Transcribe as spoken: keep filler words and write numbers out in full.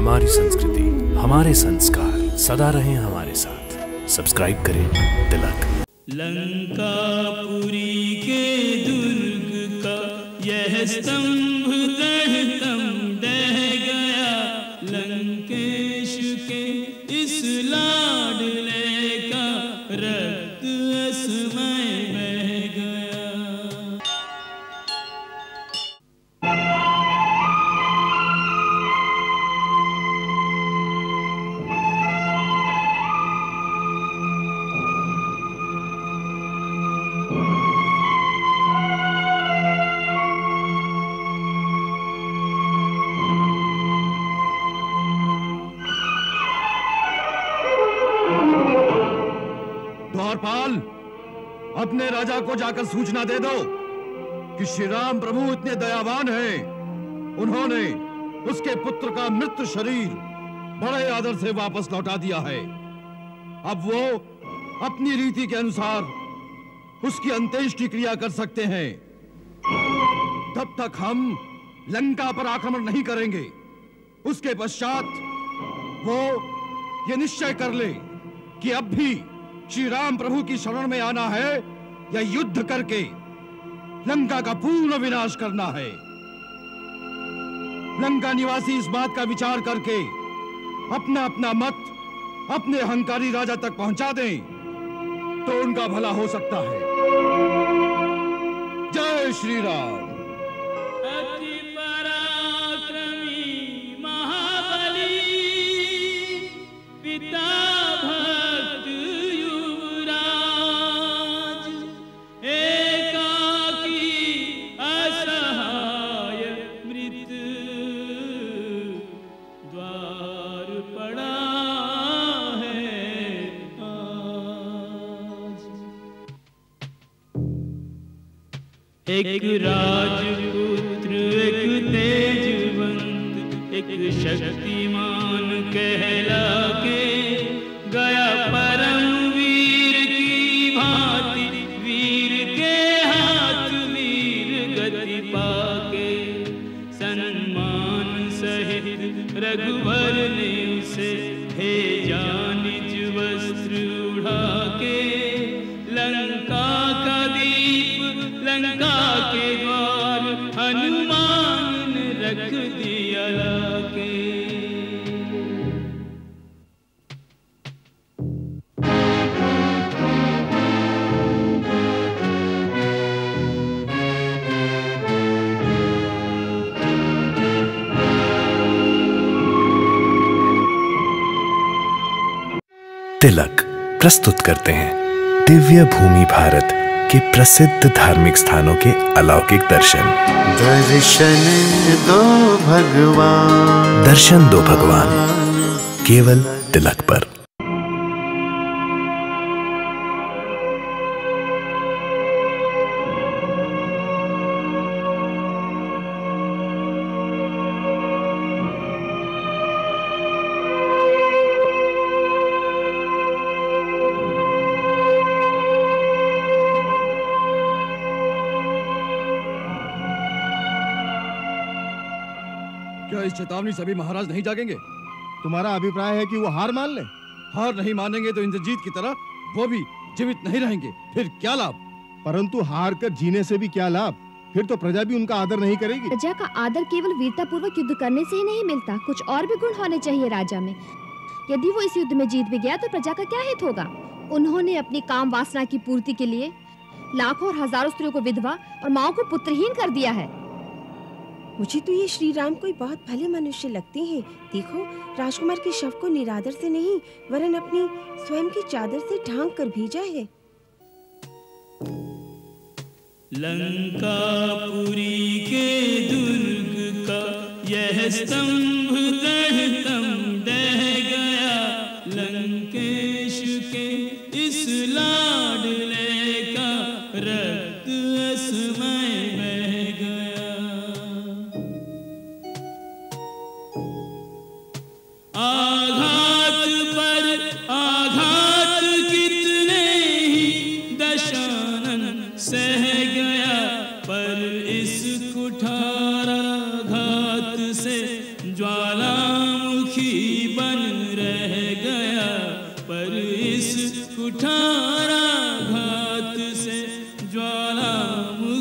हमारी संस्कृति, हमारे संस्कार सदा रहें हमारे साथ। सब्सक्राइब करें तिलक। लंकापुरी के दुर्ग का यह स्तंभ गढ़ ढह गया, लंकेश के इस लाडले का रक्त असमय बह गया। द्वारपाल, अपने राजा को जाकर सूचना दे दो कि श्री राम प्रभु इतने दयावान हैं, उन्होंने उसके पुत्र का मृत शरीर बड़े आदर से वापस लौटा दिया है। अब वो अपनी रीति के अनुसार उसकी अंत्येष्टि क्रिया कर सकते हैं। तब तक हम लंका पर आक्रमण नहीं करेंगे। उसके पश्चात वो ये निश्चय कर ले कि अब भी श्री राम प्रभु की शरण में आना है या युद्ध करके लंका का पूर्ण विनाश करना है। लंका निवासी इस बात का विचार करके अपना अपना मत अपने अहंकारी राजा तक पहुंचा दें तो उनका भला हो सकता है। जय श्री राम। अति पराक्रमी महाबली पिता भक्त युवराज, एकाकी असहाय मृत द्वार पड़ा है आज। एक राजपुत्र, एक तेजवंत, एक शक्तिमान कहला के गया परम वीर की भांति, वीर के हाथ वीर गति पाके, सम्मान सहित रघुवर ने उसे भेजा निज वस्त्र उड़ा के। लंका का दीप लंका के द्वार हनुमान ने रख दिया लाके। तिलक प्रस्तुत करते हैं दिव्य भूमि भारत के प्रसिद्ध धार्मिक स्थानों के अलौकिक दर्शन। दर्शन दो भगवान, दर्शन दो भगवान, केवल तिलक पर। क्या इस चेतावनी से भी महाराज नहीं जागेंगे? तुम्हारा अभिप्राय है कि वो हार मान ले? हार नहीं मानेंगे तो इंद्रजीत की तरह वो भी जीवित नहीं रहेंगे, फिर क्या लाभ? परंतु हार कर जीने से भी क्या लाभ? फिर तो प्रजा भी उनका आदर नहीं करेगी। प्रजा का आदर केवल वीरता पूर्वक युद्ध करने से ही नहीं मिलता, कुछ और भी गुण होने चाहिए राजा में। यदि वो इस युद्ध में जीत भी गया तो प्रजा का क्या हित होगा? उन्होंने अपनी काम वासना की पूर्ति के लिए लाखों और हजारों स्त्रियों को विधवा और माओ को पुत्रहीन कर दिया है। मुझे तो ये श्री राम कोई बहुत भले मनुष्य लगते हैं। देखो, राजकुमार के शव को निरादर से नहीं वरन अपनी स्वयं की चादर से ढांक कर भेजा है। लंकापुरी के दुर्ग का यह स्तंभ गढ़ ढह गया, लंकेश के इस लाडले का रक्त असमय बह गया। आघात पर आघात कितने ही दशानन सह गया, पर इस कुठाराघात से ज्वालामुखी दुखी बन रह गया, पर इस कुठारा घात से ज्वाला